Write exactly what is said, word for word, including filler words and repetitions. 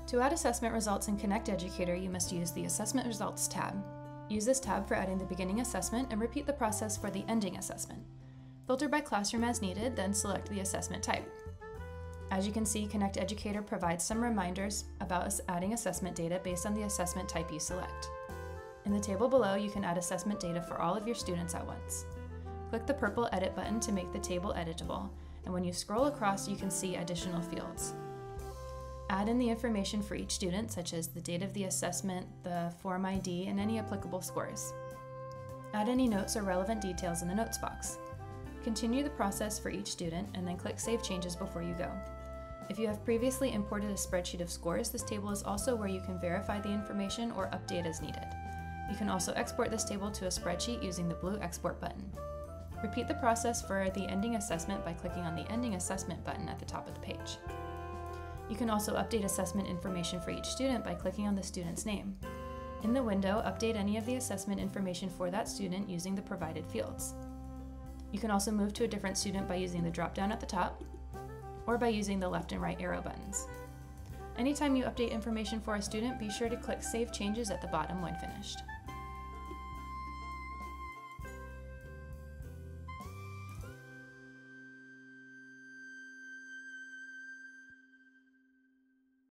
To add assessment results in Connect Educator, you must use the Assessment Results tab. Use this tab for adding the beginning assessment and repeat the process for the ending assessment. Filter by classroom as needed, then select the assessment type. As you can see, Connect Educator provides some reminders about adding assessment data based on the assessment type you select. In the table below, you can add assessment data for all of your students at once. Click the purple Edit button to make the table editable, and when you scroll across, you can see additional fields. Add in the information for each student, such as the date of the assessment, the form I D, and any applicable scores. Add any notes or relevant details in the notes box. Continue the process for each student, and then click Save Changes before you go. If you have previously imported a spreadsheet of scores, this table is also where you can verify the information or update as needed. You can also export this table to a spreadsheet using the blue Export button. Repeat the process for the ending assessment by clicking on the Ending Assessment button at the top of the page. You can also update assessment information for each student by clicking on the student's name. In the window, update any of the assessment information for that student using the provided fields. You can also move to a different student by using the drop-down at the top, or by using the left and right arrow buttons. Anytime you update information for a student, be sure to click Save Changes at the bottom when finished.